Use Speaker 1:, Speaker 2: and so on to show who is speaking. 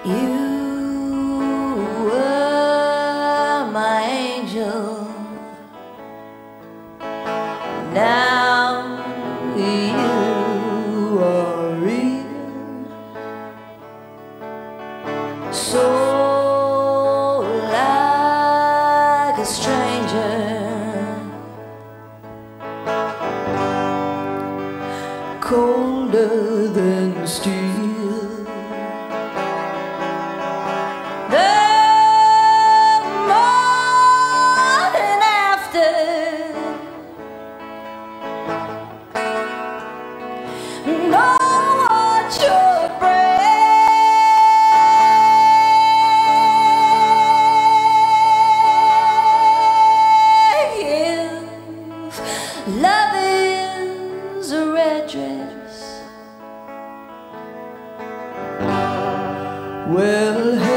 Speaker 1: You were my angel. Now you are real. So like a stranger, colder than steel. The morning after, no one should brave. Love is a red dress. Well,